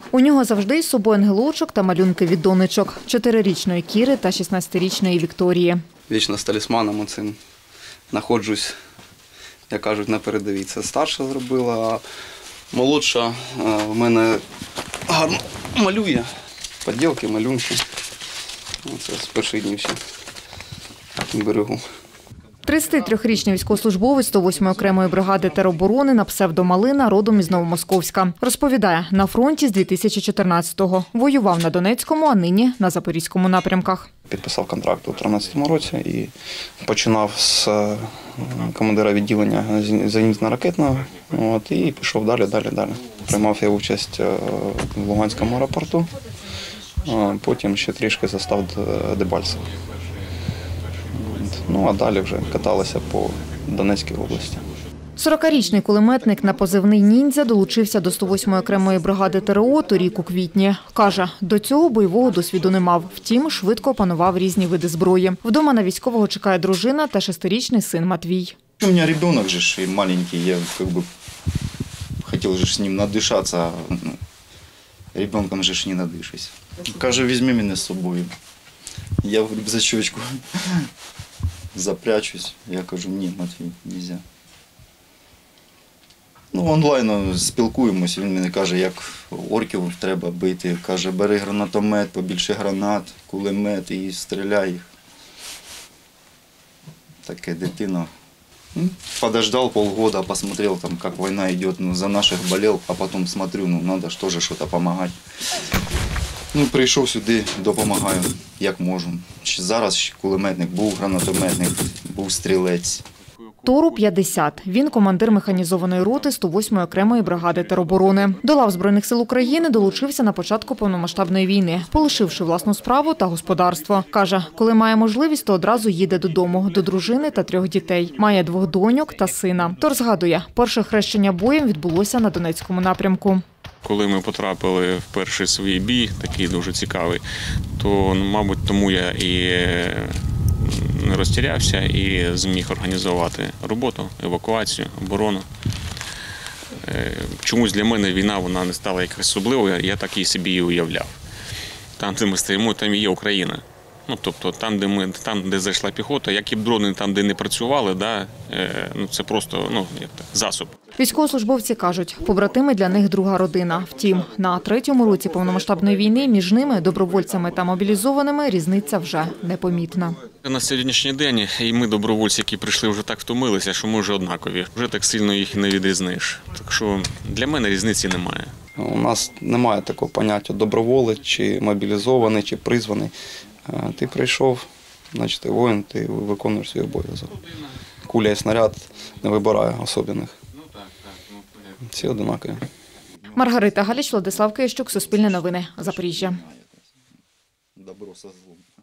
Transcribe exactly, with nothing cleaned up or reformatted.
У нього завжди із собою ангелочок та малюнки від донечок – чотирирічної Кіри та шістнадцятирічної Вікторії. Вічно з талісманом оцим знаходжусь, як кажуть, на передовій. Це старша зробила, а молодша в мене гарно малює. Поділки, малюнки. Це з перших днів ще берегу. тридцятитрирічний військовослужбовець сто восьмої окремої бригади тероборони на псевдо Малина родом із Новомосковська. Розповідає, на фронті з дві тисячі чотирнадцятого. Воював на Донецькому, а нині на Запорізькому напрямках. Підписав контракт у тринадцятому році і починав з командира відділення зенітно-ракетного от, і пішов далі, далі, далі. Приймав я участь в Луганському аеропорту, потім ще трішки застав Дебальцево. Ну, а далі вже каталися по Донецькій області. сорокарічний кулеметник на позивний «Ніндзя» долучився до сто восьмої окремої бригади ТРО торік у квітні. Каже, до цього бойового досвіду не мав. Втім, швидко опанував різні види зброї. Вдома на військового чекає дружина та шестирічний син Матвій. У мене дитина же і маленький, я как бы хотів же з ним надишатися, а ребенком же ж не надишусь. Каже, візьми мене з собою. Я в рюкзачочку запрячусь. Я кажу, ні, Матвій, не можна. Ну, онлайн спілкуємося, він мені каже, як орків треба бити. Каже, бери гранатомет, побільше гранат, кулемет і стріляй їх. Таке дитина. Подождал полгода, посмотрел, там, как война идет, ну, за наших болел, а потом смотрю, ну, надо ж тоже что-то помогать. Ну, прийшов сюди, допомагаю, як можу. Зараз кулеметник, був гранатометник, був стрілець. Тору п'ятдесят. Він командир механізованої роти сто восьмої окремої бригади тероборони. До лав Збройних сил України долучився на початку повномасштабної війни, полишивши власну справу та господарство. Каже, коли має можливість, то одразу їде додому, до дружини та трьох дітей. Має двох доньок та сина. Тор згадує, перше хрещення боєм відбулося на Донецькому напрямку. Коли ми потрапили в перший свій бій, такий дуже цікавий, то, мабуть, тому я і не розтірявся і зміг організувати роботу, евакуацію, оборону. Чомусь для мене війна вона не стала якось особливою, я так її собі і уявляв. Там, де ми стоїмо, там і є Україна. Ну, тобто там, де ми, там, де зайшла піхота, які б дрони там, де не працювали, да, ну, це просто ну, як так, засоб. Військовослужбовці кажуть, побратими для них друга родина. Втім, на третьому році повномасштабної війни між ними, добровольцями та мобілізованими, різниця вже непомітна. На сьогоднішній день і ми, добровольці, які прийшли, вже так втомилися, що ми вже однакові. Вже так сильно їх не відрізниш. Так що для мене різниці немає. У нас немає такого поняття доброволець, чи мобілізований, чи призваний. Ти прийшов, значить ти воїн, ти виконуєш свій обов'язок. Куля і снаряд не вибирає особливих. Всі однакові. Маргарита Галіч, Владислав Киящук, Суспільне новини, Запоріжжя. Добро со злом.